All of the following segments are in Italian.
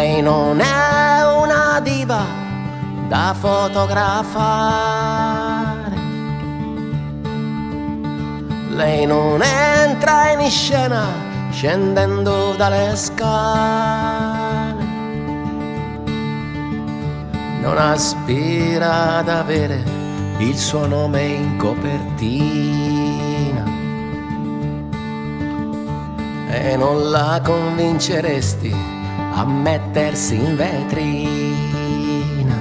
Lei non è una diva da fotografare, lei non entra in scena scendendo dalle scale, non aspira ad avere il suo nome in copertina e non la convinceresti a mettersi in vetrina.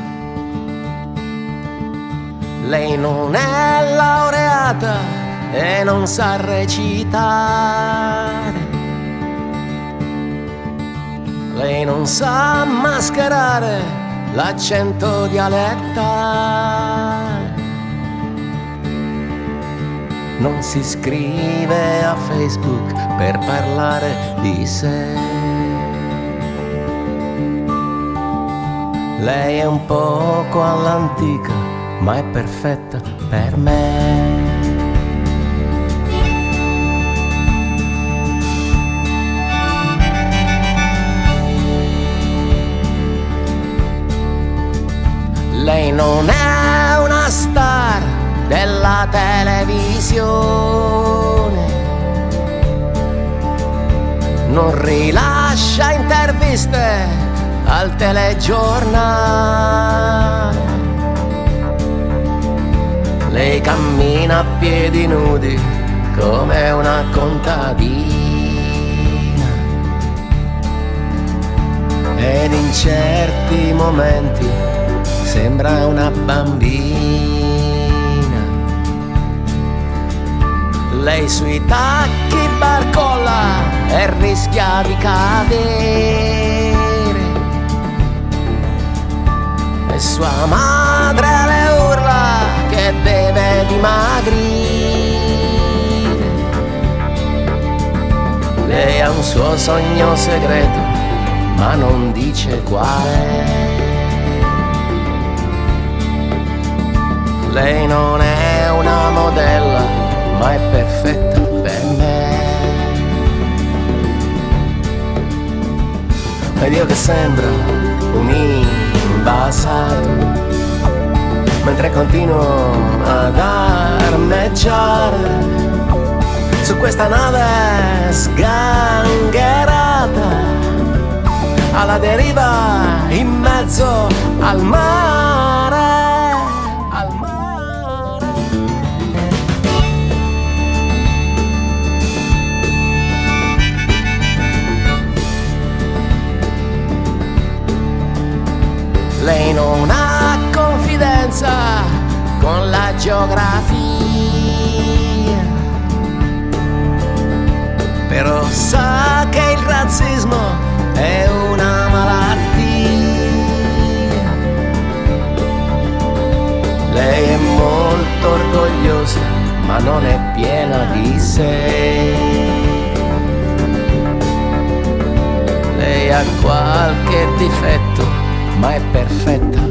Lei non è laureata e non sa recitare, lei non sa mascherare l'accento dialettale, non si iscrive a Facebook per parlare di sé. Lei è un poco all'antica, ma è perfetta per me. Lei non è una star della televisione, non rilascia interviste al telegiornale, lei cammina a piedi nudi come una contadina ed in certi momenti sembra una bambina. Lei sui tacchi barcolla e rischia di cadere, e sua madre le urla che deve dimagrire. Lei ha un suo sogno segreto, ma non dice quale. Lei non è una modella, ma è perfetta per me. Ed io che sembra un invasato, mentre continuo ad armeggiare su questa nave sgangherata alla deriva in mezzo al mare. Lei non ha confidenza con la geografia, però sa che il razzismo è una malattia. Lei è molto orgogliosa, ma non è piena di sé. Lei ha qualche difetto, ma è perfetta